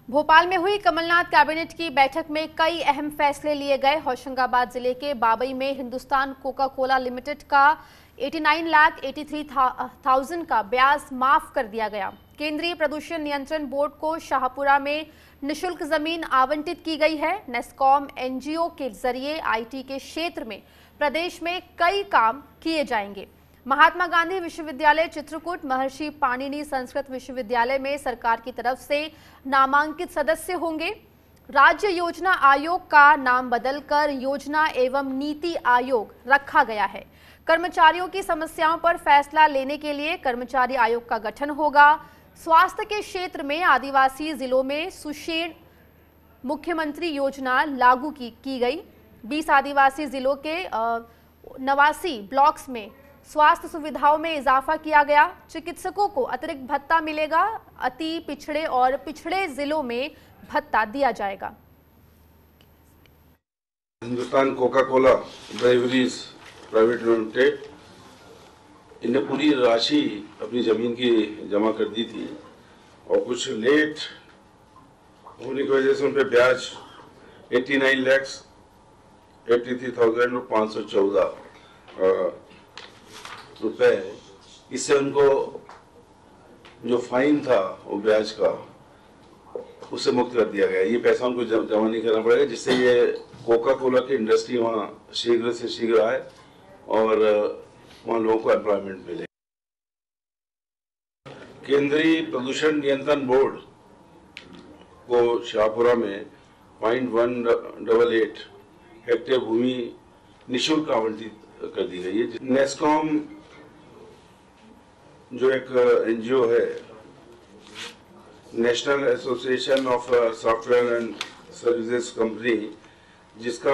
भोपाल में हुई कमलनाथ कैबिनेट की बैठक में कई अहम फैसले लिए गए। होशंगाबाद जिले के बाबई में हिंदुस्तान कोका कोला लिमिटेड का 89,83,000 का ब्याज माफ कर दिया गया। केंद्रीय प्रदूषण नियंत्रण बोर्ड को शाहपुरा में निशुल्क जमीन आवंटित की गई है। नेस्कॉम एनजीओ के जरिए आईटी के क्षेत्र में प्रदेश में कई काम किए जाएंगे। महात्मा गांधी विश्वविद्यालय चित्रकूट, महर्षि पाणिनि संस्कृत विश्वविद्यालय में सरकार की तरफ से नामांकित सदस्य होंगे। राज्य योजना आयोग का नाम बदलकर योजना एवं नीति आयोग रखा गया है। कर्मचारियों की समस्याओं पर फैसला लेने के लिए कर्मचारी आयोग का गठन होगा। स्वास्थ्य के क्षेत्र में आदिवासी जिलों में सुषेण मुख्यमंत्री योजना लागू की गई। 20 आदिवासी जिलों के 89 ब्लॉक्स में स्वास्थ्य सुविधाओं में इजाफा किया गया। चिकित्सकों को अतिरिक्त भत्ता मिलेगा। अति पिछड़े और पिछड़े जिलों में भत्ता दिया जाएगा। Hindustan Coca Cola breweries private limited इन्हें पूरी राशि अपनी जमीन की जमा कर दी थी और कुछ लेट होने की वजह से उन पे ब्याज 89,83,514 रुपए, इससे उनको जो फाइन था वो ब्याज का उससे मुक्त कर दिया गया। ये पैसा उनको जमा नहीं करना पड़ेगा, जिससे ये कोका कोला की इंडस्ट्री वहाँ शीघ्र से शीघ्र आए और वहाँ लोगों को एम्प्लॉयमेंट मिले। केंद्रीय प्रदूषण नियंत्रण बोर्ड को शाहपुरा में 0.188 हेक्टेयर भूमि निःशुल्क आवंटित कर दी गई है। नेस्कॉम जो एक एनजीओ है, national association of software and services company, जिसका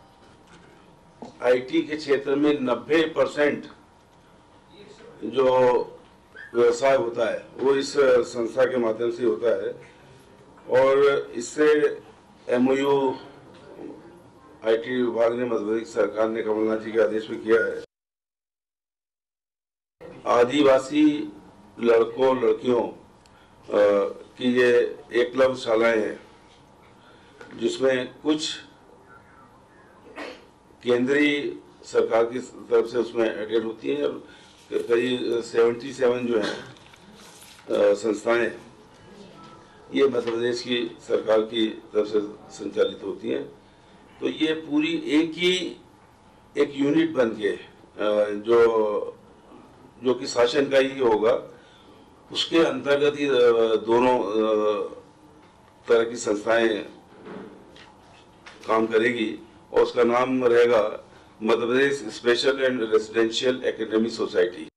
आईटी के क्षेत्र में 90% जो व्यवसाय होता है वो इस संस्था के माध्यम से होता है और इससे एमओयू आईटी विभाग ने मध्य प्रदेश सरकार ने कमलनाथ जी के आदेश में किया है। आदिवासी लड़कों लड़कियों की ये एकलव्य शालाएं हैं, जिसमें कुछ केंद्रीय सरकार की तरफ से उसमें एडेड होती हैं और करीब 77 जो हैं संस्थाएं ये मध्य प्रदेश की सरकार की तरफ से संचालित होती हैं। तो ये पूरी एक यूनिट बन के जो कि शासन का ही होगा, उसके अंतर्गत ही दोनों तरह की संस्थाएं काम करेगी और उसका नाम रहेगा Madhya Pradesh special and residential academy society.